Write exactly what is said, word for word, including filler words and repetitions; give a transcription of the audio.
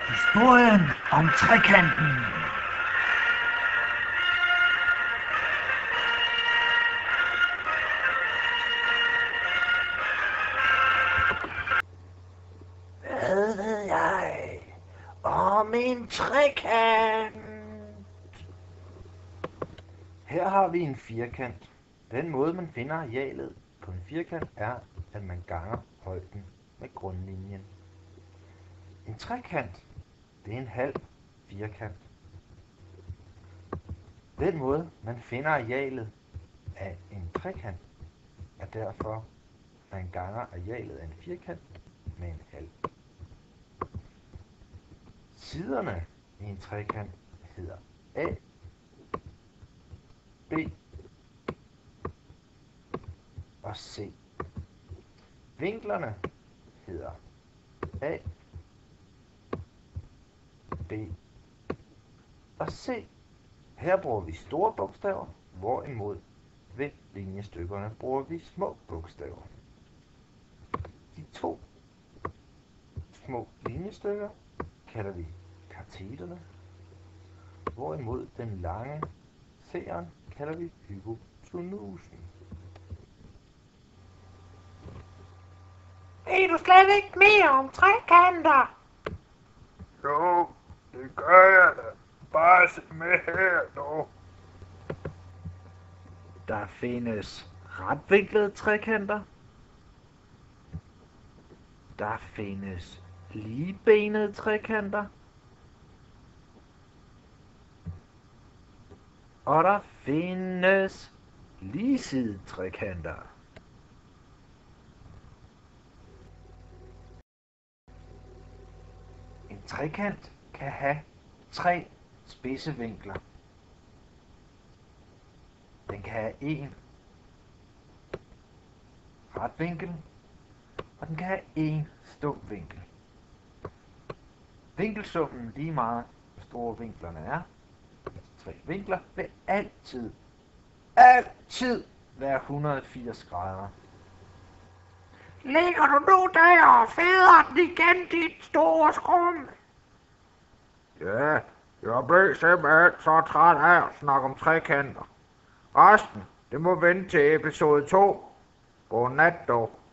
Historien om trekanten. Hvad ved jeg om en trekant? Her har vi en firkant. Den måde, man finder arealet på en firkant, er, at man ganger højden med grundlinjen. En trekant, det er en halv firkant. Den måde, man finder arealet af en trekant, er derfor, man ganger arealet af en firkant med en halv. Siderne i en trekant hedder A, B og C. Vinklerne hedder A, B og C. Her bruger vi store bogstaver, hvorimod ved linjestykkerne bruger vi små bogstaver. De to små linjestykker kalder vi kateterne, hvorimod den lange C'eren kalder vi hypotenusen. Ved du slet ikke mere om trekanter? Jo, det gør jeg da. Bare se med her nu. Der findes retvinklede trekanter. Der findes ligebenede trekanter. Og der findes ligesidede trekanter. En trekant kan have tre spidse vinkler. Den kan have en retvinkel, og den kan have en stum vinkel. Vinkelsummen lige meget, hvor store vinklerne er, tre vinkler, vil altid, altid være et hundrede og firs grader. Ligger du nu der og feder den igen, dit store skrum? Ja, jeg blev simpelthen så træt af at snakke om trekanter. Resten, det må vente til episode to. Godnat dog.